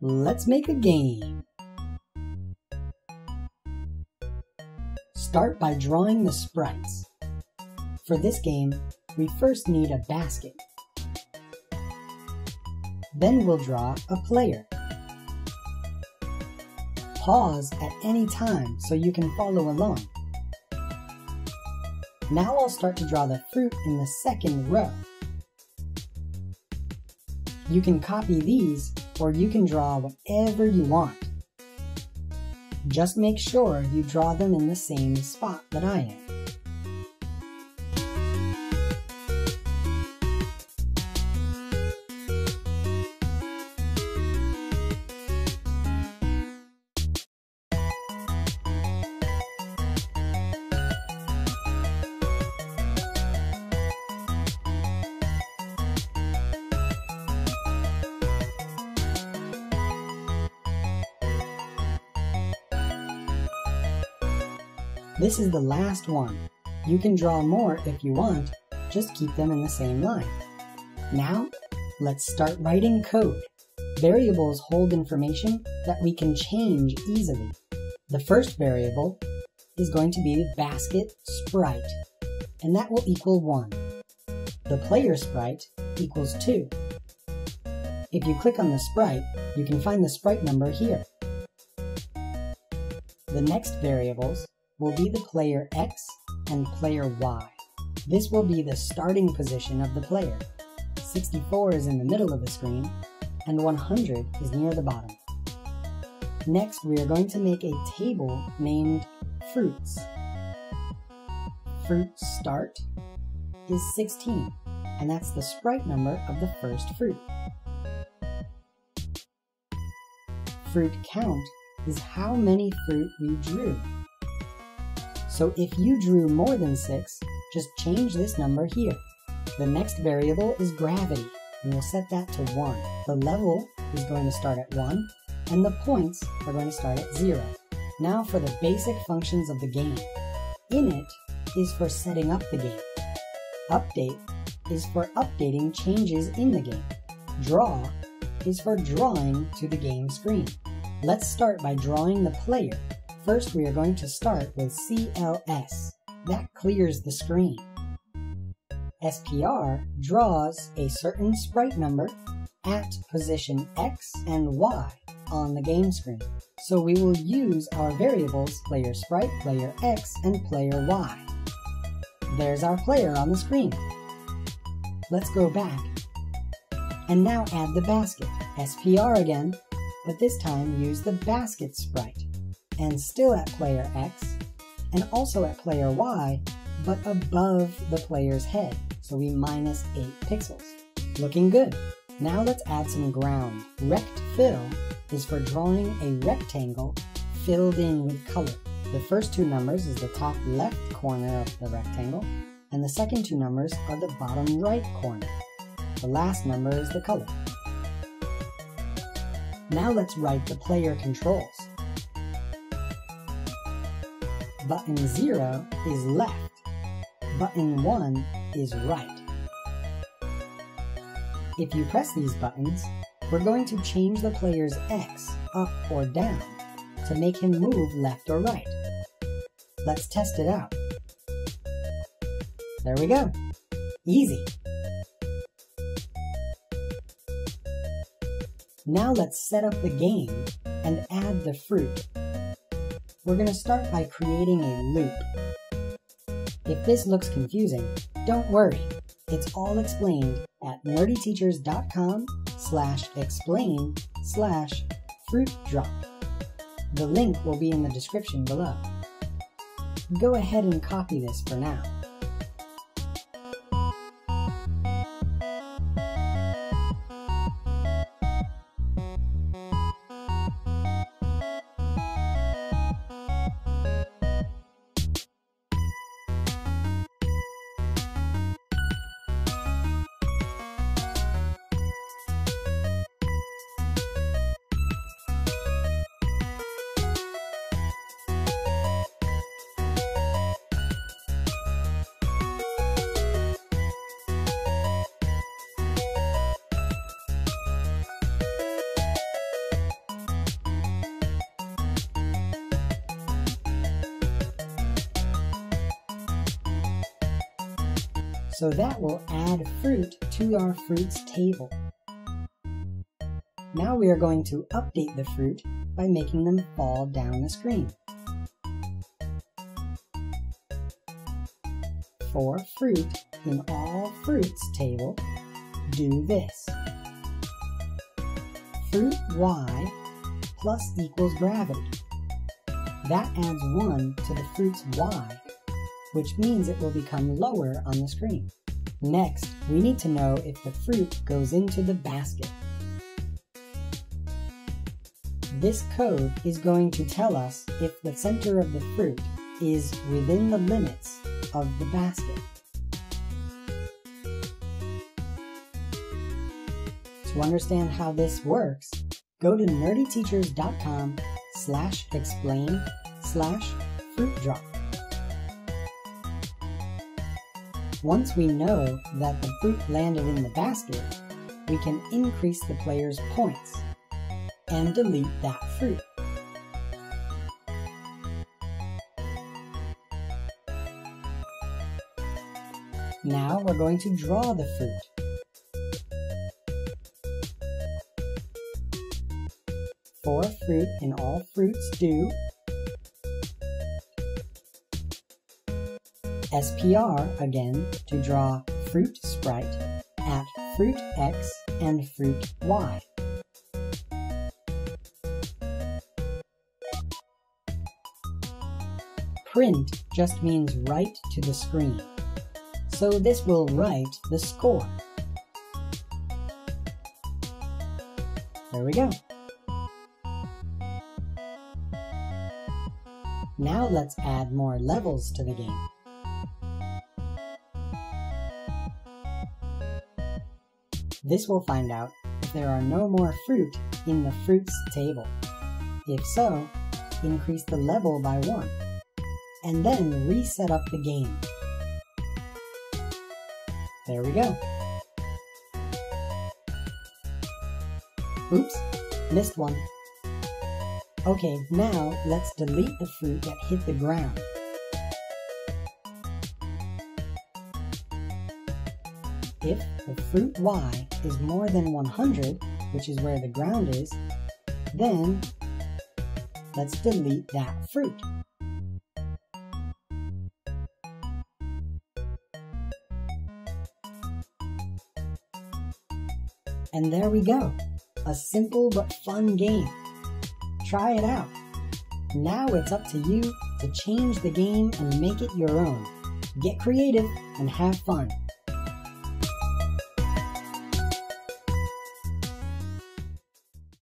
Let's make a game. Start by drawing the sprites. For this game, we first need a basket. Then we'll draw a player. Pause at any time so you can follow along. Now I'll start to draw the fruit in the second row. You can copy these, or you can draw whatever you want. Just make sure you draw them in the same spot that I am. This is the last one. You can draw more if you want, just keep them in the same line. Now, let's start writing code. Variables hold information that we can change easily. The first variable is going to be basket sprite, and that will equal 1. The player sprite equals 2. If you click on the sprite, you can find the sprite number here. The next variables will be the player X and player Y. This will be the starting position of the player. 64 is in the middle of the screen, and 100 is near the bottom. Next, we are going to make a table named Fruits. Fruit start is 16, and that's the sprite number of the first fruit. Fruit count is how many fruit we drew. So if you drew more than 6, just change this number here. The next variable is gravity, and we'll set that to 1. The level is going to start at 1, and the points are going to start at 0. Now for the basic functions of the game. Init is for setting up the game. Update is for updating changes in the game. Draw is for drawing to the game screen. Let's start by drawing the player. First, we are going to start with CLS. That clears the screen. SPR draws a certain sprite number at position X and Y on the game screen. So we will use our variables player sprite, player X, and player Y. There's our player on the screen. Let's go back and now add the basket. SPR again, but this time use the basket sprite. And still at player X, and also at player Y, but above the player's head, so we minus 8 pixels. Looking good. Now let's add some ground. Rect fill is for drawing a rectangle filled in with color. The first two numbers is the top left corner of the rectangle, and the second two numbers are the bottom right corner. The last number is the color. Now let's write the player controls. Button 0 is left. Button 1 is right. If you press these buttons, we're going to change the player's X up or down to make him move left or right. Let's test it out. There we go. Easy. Now let's set up the game and add the fruit. We're going to start by creating a loop. If this looks confusing, don't worry. It's all explained at nerdyteachers.com/explain/fruitdrop. The link will be in the description below. Go ahead and copy this for now. So that will add fruit to our fruits table. Now we are going to update the fruit by making them fall down the screen. For fruit in all fruits table, do this. Fruit y plus equals gravity. That adds 1 to the fruit's y, which means it will become lower on the screen. Next, we need to know if the fruit goes into the basket. This code is going to tell us if the center of the fruit is within the limits of the basket. To understand how this works, go to nerdyteachers.com/explain/fruit-drop. Once we know that the fruit landed in the basket, we can increase the player's points and delete that fruit. Now we're going to draw the fruit. For fruit in all fruits do SPR again to draw fruit sprite at fruit X and fruit Y. Print just means write to the screen, so this will write the score. There we go. Now let's add more levels to the game. This will find out if there are no more fruit in the fruits table. If so, increase the level by 1, and then reset up the game. There we go. Oops, missed one. Okay, now let's delete the fruit that hit the ground. If the fruit Y is more than 100, which is where the ground is, then let's delete that fruit. And there we go, a simple but fun game. Try it out. Now it's up to you to change the game and make it your own. Get creative and have fun.